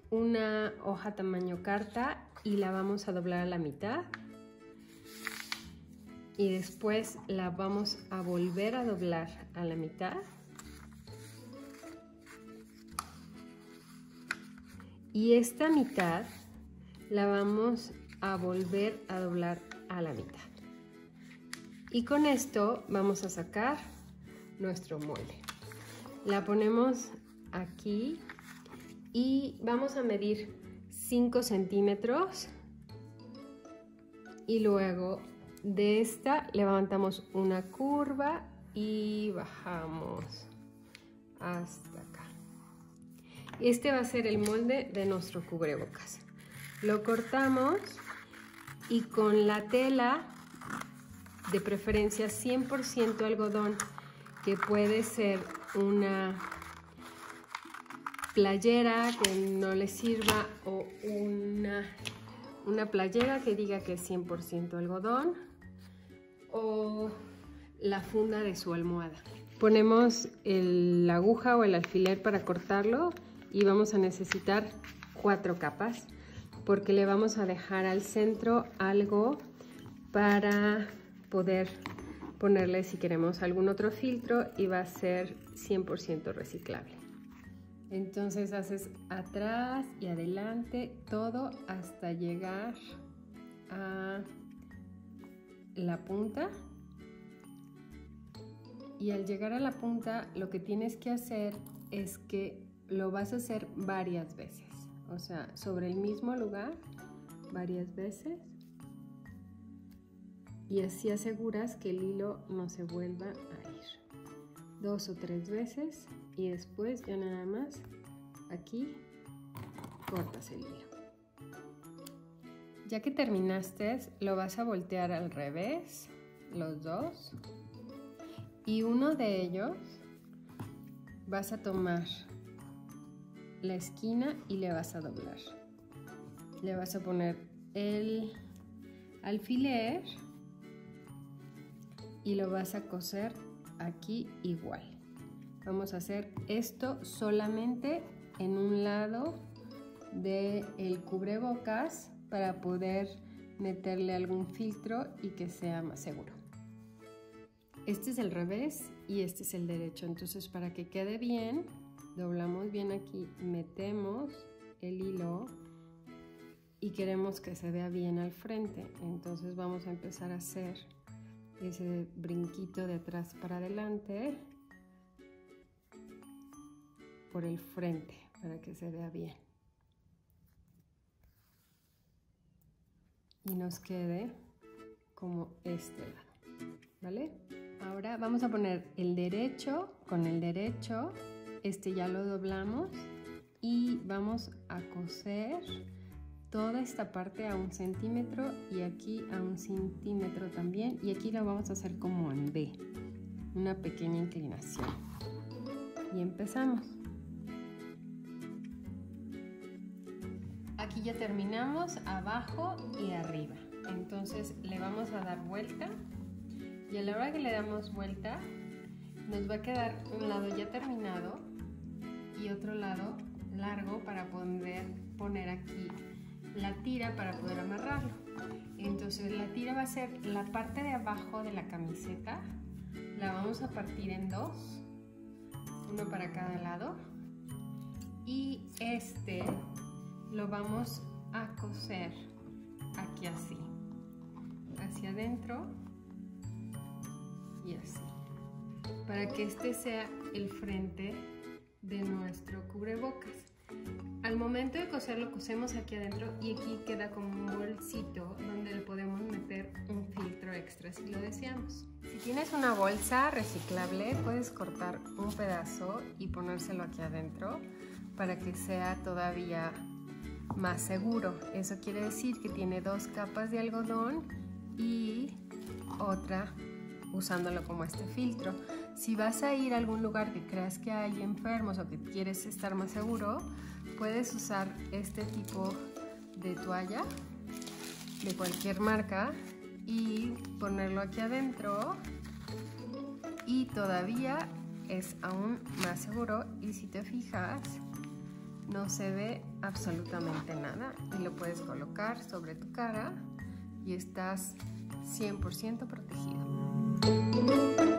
una hoja tamaño carta y la vamos a doblar a la mitad. Y después la vamos a volver a doblar a la mitad. Y esta mitad la vamos a volver a doblar a la mitad. Y con esto vamos a sacar nuestro molde. La ponemos aquí y vamos a medir 5 centímetros. Y luego de esta levantamos una curva y bajamos hasta acá. Este va a ser el molde de nuestro cubrebocas. Lo cortamos y con la tela, de preferencia 100% algodón, que puede ser una playera que no le sirva o una playera que diga que es 100% algodón, o la funda de su almohada. Ponemos la aguja o el alfiler para cortarlo y vamos a necesitar 4 capas porque le vamos a dejar al centro algo para poder ponerle si queremos algún otro filtro y va a ser 100% reciclable. Entonces haces atrás y adelante todo hasta llegar a la punta. Y al llegar a la punta lo que tienes que hacer es que lo vas a hacer varias veces. O sea, sobre el mismo lugar varias veces. Y así aseguras que el hilo no se vuelva a ir. 2 o 3 veces y después ya nada más aquí cortas el hilo. Ya que terminaste, lo vas a voltear al revés, los dos, y uno de ellos vas a tomar la esquina y le vas a doblar. Le vas a poner el alfiler y lo vas a coser aquí igual. Vamos a hacer esto solamente en un lado del cubrebocas para poder meterle algún filtro y que sea más seguro. Este es el revés y este es el derecho. Entonces, para que quede bien, doblamos bien aquí, metemos el hilo y queremos que se vea bien al frente. Entonces vamos a empezar a hacer ese brinquito de atrás para adelante por el frente para que se vea bien y nos quede como este lado, ¿vale? Ahora vamos a poner el derecho con el derecho, este ya lo doblamos y vamos a coser toda esta parte a 1 centímetro y aquí a 1 centímetro también, y aquí lo vamos a hacer como en V, una pequeña inclinación. Y empezamos. Aquí ya terminamos abajo y arriba. Entonces le vamos a dar vuelta y a la hora que le damos vuelta nos va a quedar un lado ya terminado y otro lado largo para poder poner aquí la tira para poder amarrarlo. Entonces la tira va a ser la parte de abajo de la camiseta, la vamos a partir en 2, uno para cada lado, y este lo vamos a coser aquí así, hacia adentro y así, para que este sea el frente de nuestro cubrebocas. Al momento de coserlo, cosemos aquí adentro y aquí queda como un bolsito donde le podemos meter un filtro extra si lo deseamos. Si tienes una bolsa reciclable, puedes cortar un pedazo y ponérselo aquí adentro para que sea todavía más seguro. Eso quiere decir que tiene 2 capas de algodón y otra usándolo como este filtro. Si vas a ir a algún lugar que creas que hay enfermos o que quieres estar más seguro, puedes usar este tipo de toalla de cualquier marca y ponerlo aquí adentro y todavía es aún más seguro. Y si te fijas, no se ve absolutamente nada y lo puedes colocar sobre tu cara y estás 100% protegido.